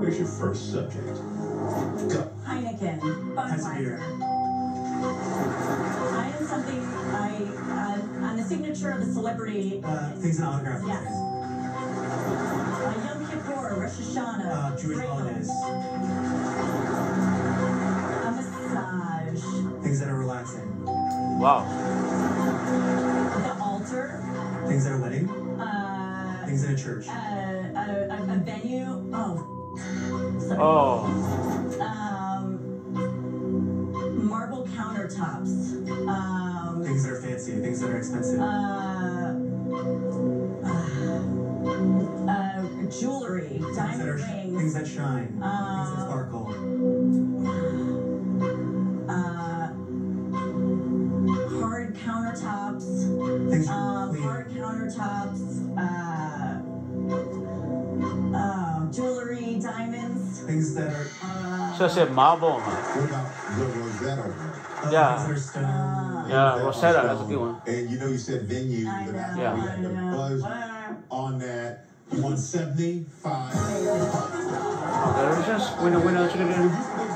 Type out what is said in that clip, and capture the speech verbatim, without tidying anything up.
is your first subject? Go. Heineken. Budweiser. I am something I uh, on the signature of the celebrity. Uh, things in autograph. Yes. Uh, Yom Kippur, Rosh Hashanah. Uh, Jewish holidays. A massage. Things that are relaxing. Wow. The altar. Things that are wedding. Uh, Things in a church. Uh, a, a, a venue. Oh. Sorry. Oh. Um, marble countertops. Um, Things that are fancy. Things that are expensive. uh, uh, uh, jewelry. Things Diamond that are rings. things that shine. Uh, things that sparkle. Uh, hard countertops. Things that are Um, clean. hard countertops. Uh, uh, jewelry, diamonds. Things that are. Uh, So I said marble. Huh? What about the Rosetta? Uh, Yeah. Things that are stone. uh, Yeah, Rosetta, that's a good one. And you know, you said venue. I but know, that's Yeah. why we I had the know. buzz Uh, on that. one seventy-five. Okay, let's just winner, winner, chicken dinner.